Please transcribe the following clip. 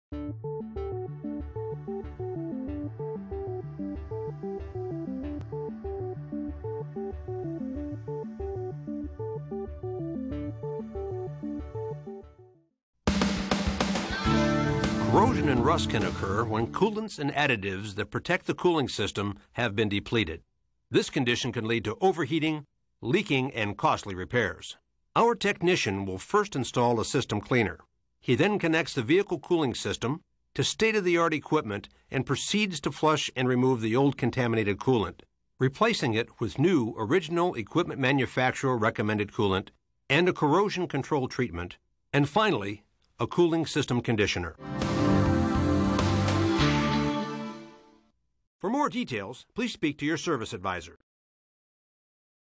Corrosion and rust can occur when coolants and additives that protect the cooling system have been depleted. This condition can lead to overheating, leaking, and costly repairs. Our technician will first install a system cleaner. He then connects the vehicle cooling system to state-of-the-art equipment and proceeds to flush and remove the old contaminated coolant, replacing it with new original equipment manufacturer recommended coolant and a corrosion control treatment, and finally, a cooling system conditioner. For more details, please speak to your service advisor.